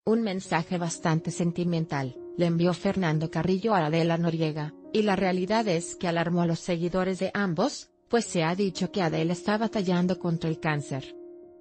Un mensaje bastante sentimental, le envió Fernando Carrillo a Adela Noriega, y la realidad es que alarmó a los seguidores de ambos, pues se ha dicho que Adela está batallando contra el cáncer.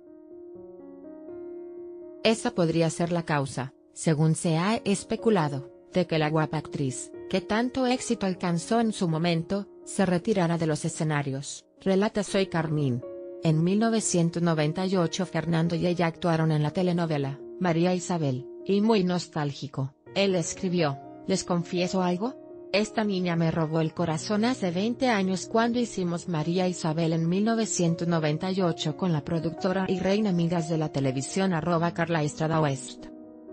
Esa podría ser la causa, según se ha especulado, de que la guapa actriz, que tanto éxito alcanzó en su momento, se retirara de los escenarios, relata Soy Carmín. En 1998 Fernando y ella actuaron en la telenovela María Isabel, y muy nostálgico, él escribió: "¿Les confieso algo? Esta niña me robó el corazón hace 20 años cuando hicimos María Isabel en 1998 con la productora y reina amigas de la televisión @Carla Estrada West.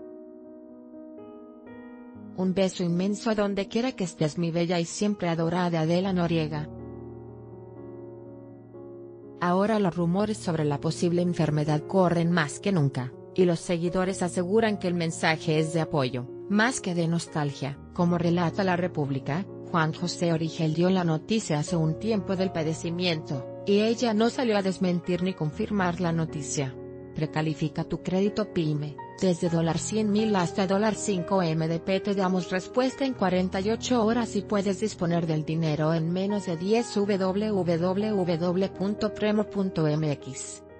Un beso inmenso a donde quiera que estés, mi bella y siempre adorada Adela Noriega". Ahora los rumores sobre la posible enfermedad corren más que nunca, y los seguidores aseguran que el mensaje es de apoyo, más que de nostalgia. Como relata La República, Juan José Origel dio la noticia hace un tiempo del padecimiento, y ella no salió a desmentir ni confirmar la noticia. Precalifica tu crédito PYME, desde $100,000 hasta $5MDP te damos respuesta en 48 horas y puedes disponer del dinero en menos de 10. www.premo.mx